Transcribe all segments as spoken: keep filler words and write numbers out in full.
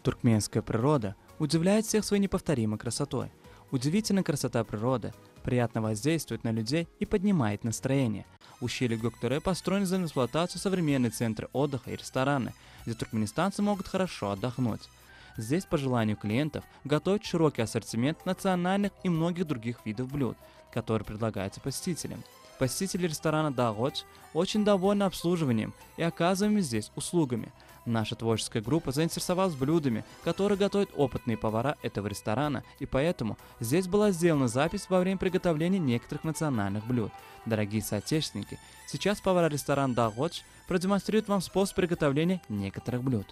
Туркменская природа удивляет всех своей неповторимой красотой. Удивительная красота природы приятно воздействует на людей и поднимает настроение. В ущелье Гөктуре построены за эксплуатацию современные центры отдыха и рестораны, где туркменистанцы могут хорошо отдохнуть. Здесь, по желанию клиентов, готовят широкий ассортимент национальных и многих других видов блюд, которые предлагаются посетителям. Посетители ресторана «Дагоч» очень довольны обслуживанием и оказываемыми здесь услугами. Наша творческая группа заинтересовалась блюдами, которые готовят опытные повара этого ресторана, и поэтому здесь была сделана запись во время приготовления некоторых национальных блюд. Дорогие соотечественники, сейчас повара ресторана «Дагоч» продемонстрируют вам способ приготовления некоторых блюд.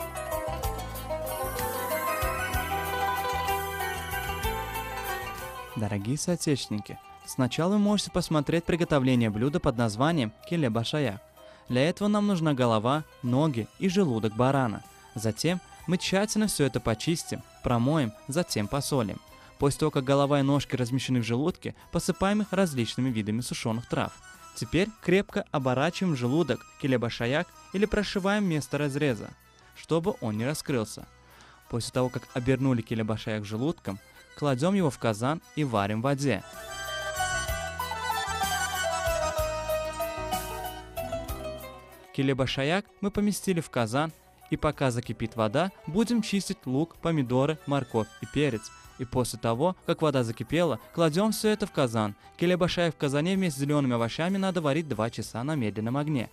Дорогие соотечественники, сначала вы можете посмотреть приготовление блюда под названием келебашаяк. Для этого нам нужна голова, ноги и желудок барана. Затем мы тщательно все это почистим, промоем, затем посолим. После того, как голова и ножки размещены в желудке, посыпаем их различными видами сушеных трав. Теперь крепко оборачиваем желудок келебашаяк или прошиваем место разреза, чтобы он не раскрылся. После того, как обернули келебашаяк желудком, кладем его в казан и варим в воде. Келебашаяк мы поместили в казан, и пока закипит вода, будем чистить лук, помидоры, морковь и перец. И после того, как вода закипела, кладем все это в казан. Келебашаяк в казане вместе с зелеными овощами надо варить два часа на медленном огне.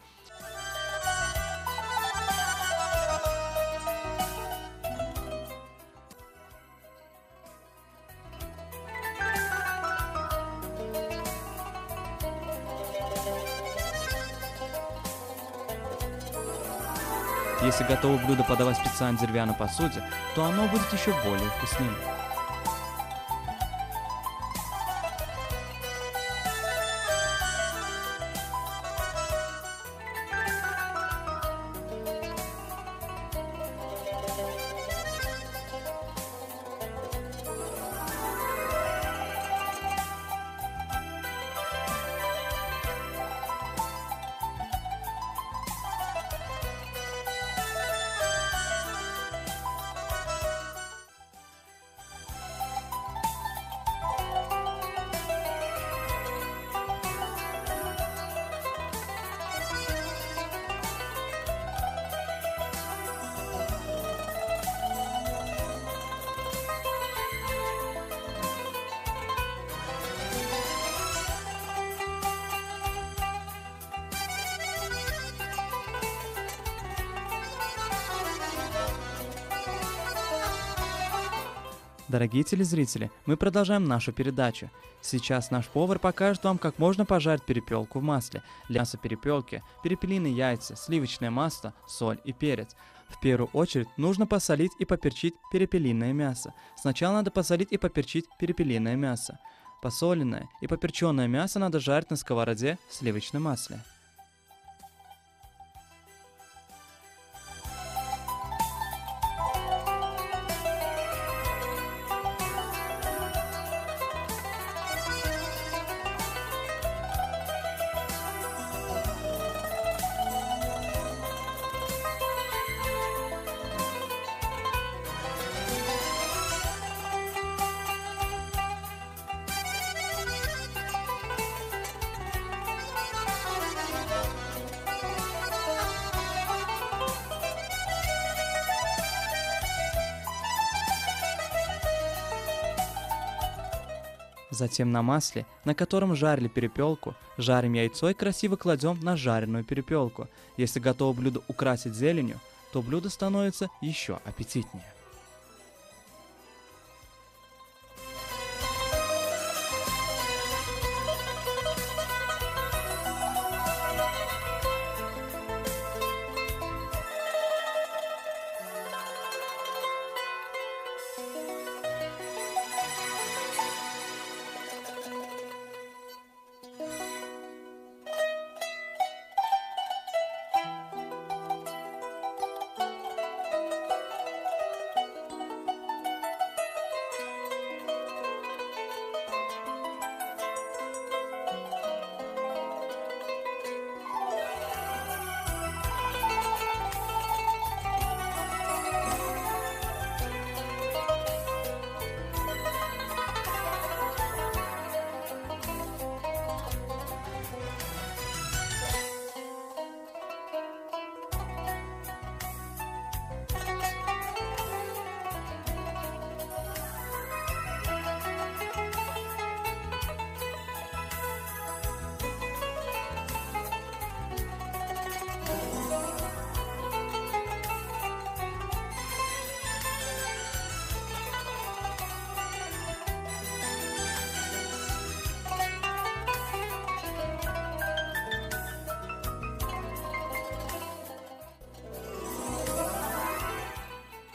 Если готовое блюдо подавать в специальной деревянной посуде, то оно будет еще более вкусным. Дорогие телезрители, мы продолжаем нашу передачу. Сейчас наш повар покажет вам, как можно пожарить перепелку в масле. Для мяса перепелки перепелиные яйца, сливочное масло, соль и перец. В первую очередь нужно посолить и поперчить перепелиное мясо. Сначала надо посолить и поперчить перепелиное мясо. Посоленное и поперченное мясо надо жарить на сковороде в сливочном масле. Затем на масле, на котором жарили перепелку, жарим яйцо и красиво кладем на жареную перепелку. Если готово блюдо украсить зеленью, то блюдо становится еще аппетитнее.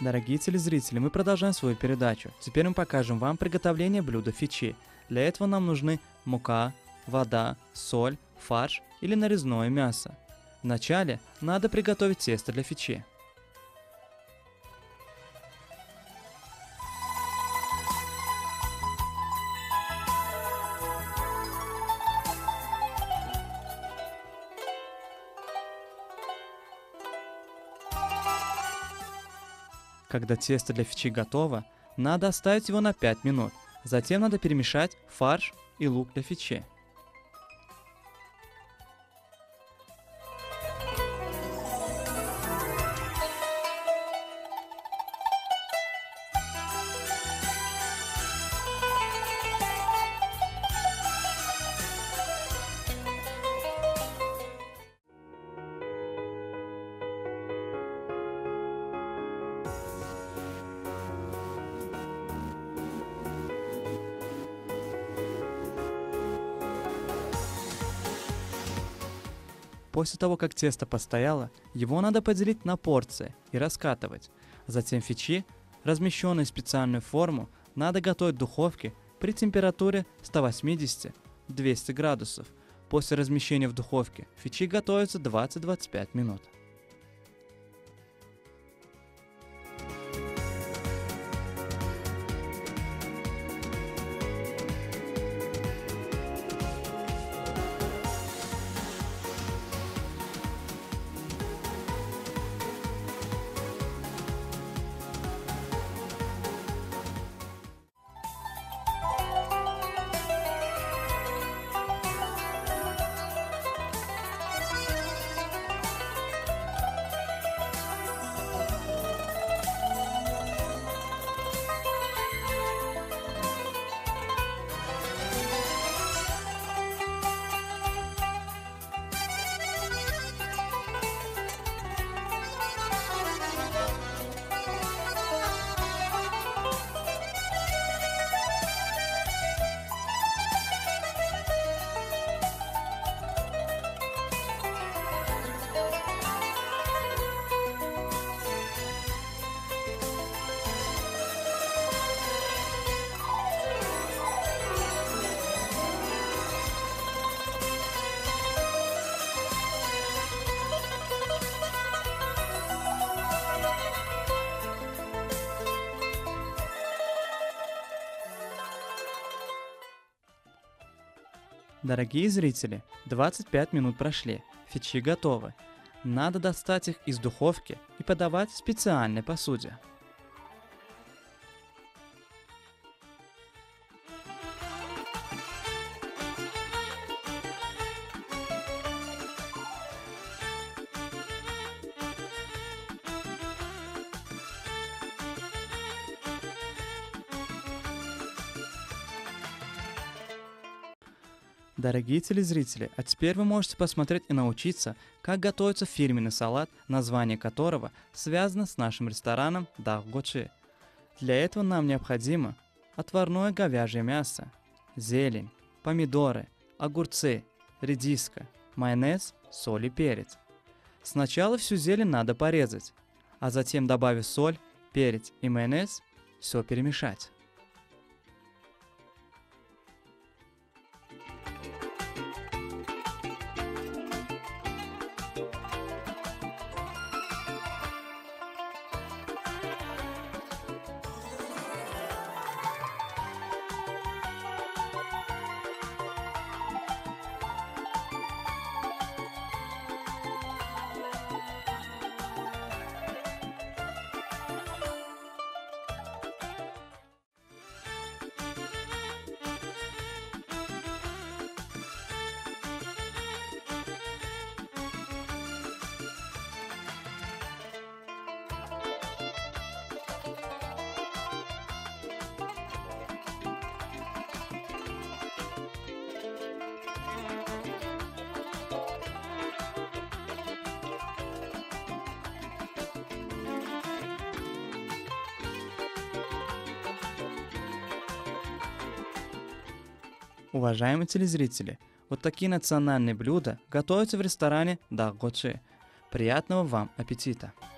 Дорогие телезрители, мы продолжаем свою передачу. Теперь мы покажем вам приготовление блюда фичи. Для этого нам нужны мука, вода, соль, фарш или нарезное мясо. Вначале надо приготовить тесто для фичи. Когда тесто для фичи готово, надо оставить его на пять минут. Затем надо перемешать фарш и лук для фичи. После того, как тесто постояло, его надо поделить на порции и раскатывать. Затем фичи, размещенные в специальную форму, надо готовить в духовке при температуре сто восемьдесят - двести градусов. После размещения в духовке фичи готовятся двадцать - двадцать пять минут. Дорогие зрители, двадцать пять минут прошли, фичи готовы. Надо достать их из духовки и подавать в специальной посуде. Дорогие телезрители, а теперь вы можете посмотреть и научиться, как готовится фирменный салат, название которого связано с нашим рестораном Даг Гочи. Для этого нам необходимо отварное говяжье мясо, зелень, помидоры, огурцы, редиска, майонез, соль и перец. Сначала всю зелень надо порезать, а затем, добавив соль, перец и майонез, все перемешать. Уважаемые телезрители, вот такие национальные блюда готовятся в ресторане Даг Гочи. Приятного вам аппетита!